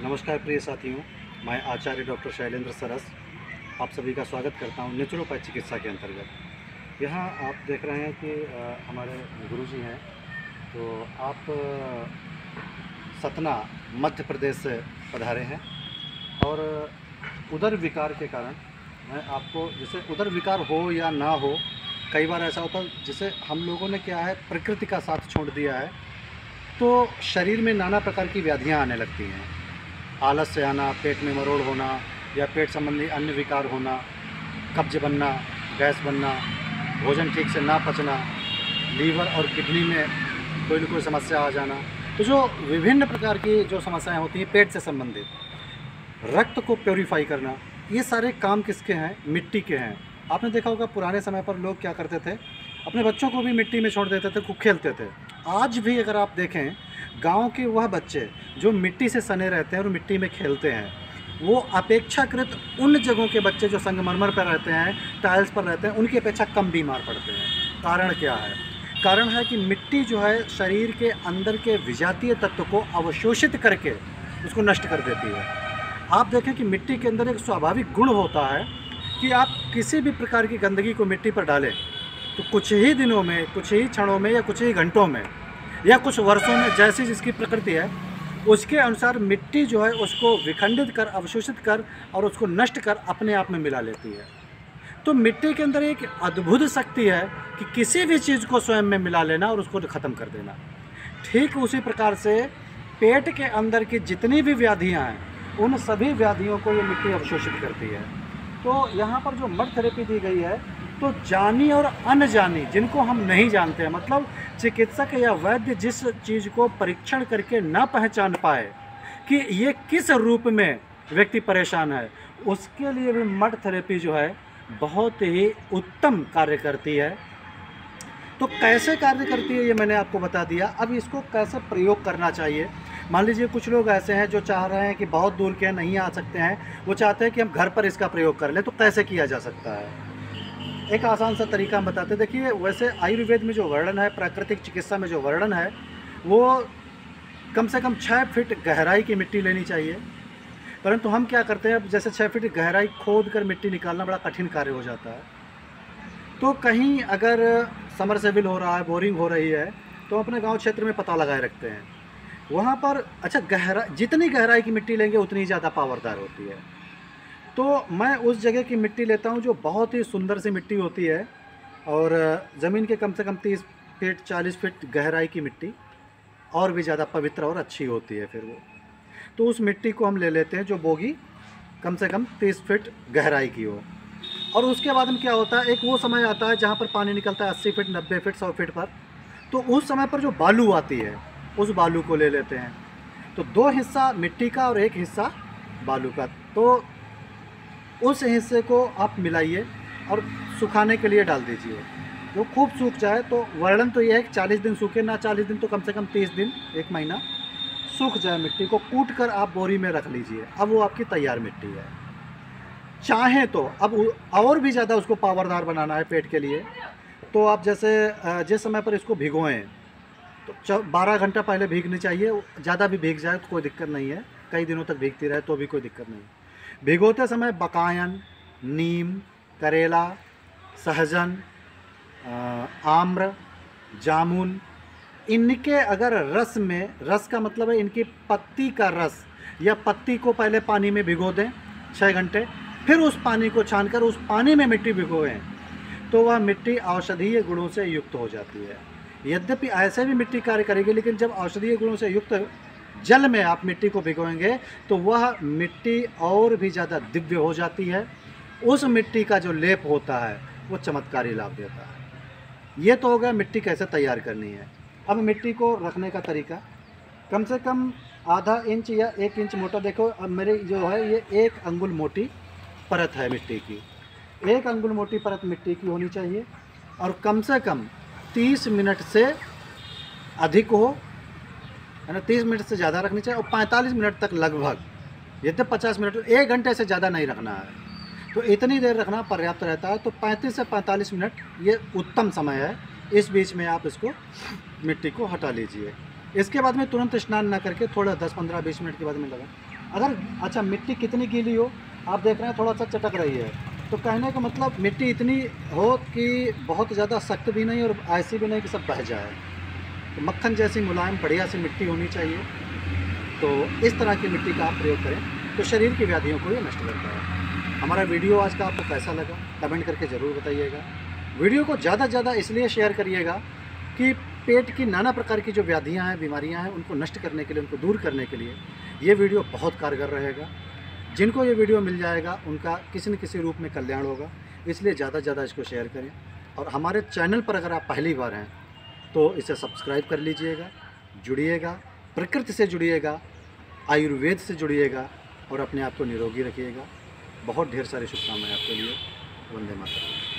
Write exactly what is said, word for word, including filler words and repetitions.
नमस्कार प्रिय साथियों, मैं आचार्य डॉक्टर शैलेंद्र सरस आप सभी का स्वागत करता हूं नेचुरोपैथ चिकित्सा के अंतर्गत। यहाँ आप देख रहे हैं कि अ, हमारे गुरुजी हैं, तो आप अ, सतना मध्य प्रदेश से पधारे हैं और उदर विकार के कारण मैं आपको, जैसे उदर विकार हो या ना हो, कई बार ऐसा होता है जैसे हम लोगों ने क्या है, प्रकृति का साथ छोड़ दिया है तो शरीर में नाना प्रकार की व्याधियाँ आने लगती हैं। आलस से आना, पेट में मरोड़ होना या पेट संबंधी अन्य विकार होना, कब्ज बनना, गैस बनना, भोजन ठीक से ना पचना, लीवर और किडनी में कोई न कोई समस्या आ जाना। तो जो विभिन्न प्रकार की जो समस्याएं होती हैं पेट से संबंधित, रक्त को प्योरीफाई करना, ये सारे काम किसके हैं? मिट्टी के हैं। आपने देखा होगा पुराने समय पर लोग क्या करते थे, अपने बच्चों को भी मिट्टी में छोड़ देते थे, खूब खेलते थे। आज भी अगर आप देखें, गांव के वह बच्चे जो मिट्टी से सने रहते हैं और मिट्टी में खेलते हैं, वो अपेक्षाकृत उन जगहों के बच्चे जो संगमरमर पर रहते हैं, टाइल्स पर रहते हैं, उनकी अपेक्षा कम बीमार पड़ते हैं। कारण क्या है? कारण है कि मिट्टी जो है शरीर के अंदर के विजातीय तत्व को अवशोषित करके उसको नष्ट कर देती है। आप देखें कि मिट्टी के अंदर एक स्वाभाविक गुण होता है कि आप किसी भी प्रकार की गंदगी को मिट्टी पर डालें तो कुछ ही दिनों में, कुछ ही क्षणों में या कुछ ही घंटों में या कुछ वर्षों में, जैसी जिसकी प्रकृति है उसके अनुसार मिट्टी जो है उसको विखंडित कर, अवशोषित कर और उसको नष्ट कर अपने आप में मिला लेती है। तो मिट्टी के अंदर एक अद्भुत शक्ति है कि किसी भी चीज़ को स्वयं में मिला लेना और उसको ख़त्म कर देना। ठीक उसी प्रकार से पेट के अंदर की जितनी भी व्याधियाँ हैं उन सभी व्याधियों को ये मिट्टी अवशोषित करती है। तो यहाँ पर जो मड थेरेपी दी गई है, तो जानी और अनजानी, जिनको हम नहीं जानते हैं, मतलब चिकित्सक या वैद्य जिस चीज़ को परीक्षण करके ना पहचान पाए कि ये किस रूप में व्यक्ति परेशान है, उसके लिए भी मड थेरेपी जो है बहुत ही उत्तम कार्य करती है। तो कैसे कार्य करती है ये मैंने आपको बता दिया। अब इसको कैसे प्रयोग करना चाहिए। मान लीजिए कुछ लोग ऐसे हैं जो चाह रहे हैं कि बहुत दूर के नहीं आ सकते हैं, वो चाहते हैं कि हम घर पर इसका प्रयोग कर लें। तो कैसे किया जा सकता है? एक आसान सा तरीका हम बताते हैं। देखिए, वैसे आयुर्वेद में जो वर्णन है, प्राकृतिक चिकित्सा में जो वर्णन है, वो कम से कम छः फीट गहराई की मिट्टी लेनी चाहिए। परंतु हम क्या करते हैं, अब जैसे छः फीट गहराई खोद कर मिट्टी निकालना बड़ा कठिन कार्य हो जाता है। तो कहीं अगर समरसेबिल हो रहा है, बोरिंग हो रही है, तो अपने गाँव क्षेत्र में पता लगाए रखते हैं वहाँ पर। अच्छा, गहरा जितनी गहराई की मिट्टी लेंगे उतनी ज़्यादा पावरदार होती है। तो मैं उस जगह की मिट्टी लेता हूँ जो बहुत ही सुंदर सी मिट्टी होती है और ज़मीन के कम से कम तीस फीट चालीस फीट गहराई की मिट्टी और भी ज़्यादा पवित्र और अच्छी होती है फिर वो। तो उस मिट्टी को हम ले लेते हैं जो बोगी कम से कम तीस फीट गहराई की हो। और उसके बाद में क्या होता है, एक वो समय आता है जहाँ पर पानी निकलता है अस्सी फीट नब्बे फीट सौ फीट पर। तो उस समय पर जो बालू आती है उस बालू को ले लेते हैं। तो दो हिस्सा मिट्टी का और एक हिस्सा बालू का। तो उस हिस्से को आप मिलाइए और सुखाने के लिए डाल दीजिए। जो खूब सूख जाए, तो वर्णन तो यह है कि चालीस दिन सूखे, ना चालीस दिन तो कम से कम तीस दिन, एक महीना सूख जाए। मिट्टी को कूट कर आप बोरी में रख लीजिए। अब वो आपकी तैयार मिट्टी है। चाहें तो अब और भी ज़्यादा उसको पावरदार बनाना है पेट के लिए, तो आप जैसे जिस समय पर इसको भिगोएं तो बारह घंटा पहले भीगनी चाहिए। ज़्यादा भी भीग जाए तो कोई दिक्कत नहीं है, कई दिनों तक भीगती रहे तो भी कोई दिक्कत नहीं। भिगोते समय बकायन, नीम, करेला, सहजन, आम्र, जामुन, इनके अगर रस में, रस का मतलब है इनकी पत्ती का रस, या पत्ती को पहले पानी में भिगो दें छः घंटे, फिर उस पानी को छानकर उस पानी में मिट्टी भिगोएं, तो वह मिट्टी औषधीय गुणों से युक्त हो जाती है। यद्यपि ऐसे भी मिट्टी कार्य करेगी, लेकिन जब औषधीय गुणों से युक्त जल में आप मिट्टी को भिगोएंगे तो वह मिट्टी और भी ज़्यादा दिव्य हो जाती है। उस मिट्टी का जो लेप होता है वो चमत्कारी लाभ देता है। ये तो हो गया मिट्टी कैसे तैयार करनी है। अब मिट्टी को रखने का तरीका, कम से कम आधा इंच या एक इंच मोटा, देखो अब मेरी जो है ये एक अंगुल मोटी परत है मिट्टी की। एक अंगुल मोटी परत मिट्टी की होनी चाहिए और कम से कम तीस मिनट से अधिक हो, है ना, तीस मिनट से ज़्यादा रखनी चाहिए और पैंतालीस मिनट तक लगभग, यद्यप पचास मिनट, एक घंटे से ज़्यादा नहीं रखना है, तो इतनी देर रखना पर्याप्त रहता है। तो पैंतीस से पैंतालीस मिनट ये उत्तम समय है। इस बीच में आप इसको मिट्टी को हटा लीजिए। इसके बाद में तुरंत स्नान ना करके थोड़ा दस पंद्रह बीस मिनट के बाद में लगा अगर अच्छा मिट्टी कितनी गीली हो, आप देख रहे हैं थोड़ा सा चटक रही है, तो कहने का मतलब मिट्टी इतनी हो कि बहुत ज़्यादा सख्त भी नहीं और ऐसी भी नहीं कि सब बह जाए। तो मक्खन जैसी मुलायम बढ़िया सी मिट्टी होनी चाहिए। तो इस तरह की मिट्टी का आप प्रयोग करें तो शरीर की व्याधियों को ये नष्ट करता है। हमारा वीडियो आज का आपको कैसा लगा कमेंट करके ज़रूर बताइएगा। वीडियो को ज़्यादा से ज़्यादा इसलिए शेयर करिएगा कि पेट की नाना प्रकार की जो व्याधियाँ हैं, बीमारियाँ हैं, उनको नष्ट करने के लिए, उनको दूर करने के लिए ये वीडियो बहुत कारगर रहेगा। जिनको ये वीडियो मिल जाएगा उनका किसी न किसी रूप में कल्याण होगा, इसलिए ज़्यादा से ज़्यादा इसको शेयर करें। और हमारे चैनल पर अगर आप पहली बार हैं तो इसे सब्सक्राइब कर लीजिएगा, जुड़िएगा, प्रकृति से जुड़िएगा, आयुर्वेद से जुड़िएगा और अपने आप को निरोगी रखिएगा। बहुत ढेर सारी शुभकामनाएं आपके लिए। वंदे मातरम।